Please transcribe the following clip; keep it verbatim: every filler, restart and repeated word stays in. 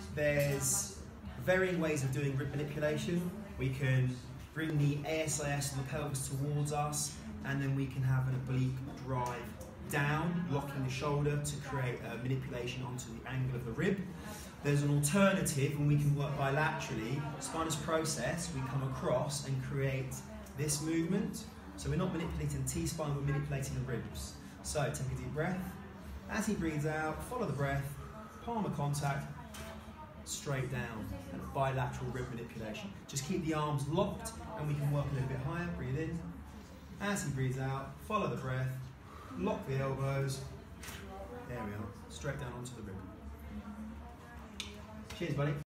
there's varying ways of doing rib manipulation. We can bring the A S I S and the pelvis towards us, and then we can have an oblique drive down, locking the shoulder to create a manipulation onto the angle of the rib. There's an alternative, and we can work bilaterally. Spinous process, we come across and create this movement. So we're not manipulating the T-spine, we're manipulating the ribs. So take a deep breath. As he breathes out, follow the breath, palm of contact, straight down, and bilateral rib manipulation. Just keep the arms locked, and we can work a little bit higher. Breathe in. As he breathes out, follow the breath, lock the elbows. There we are, straight down onto the rib. Cheers, buddy.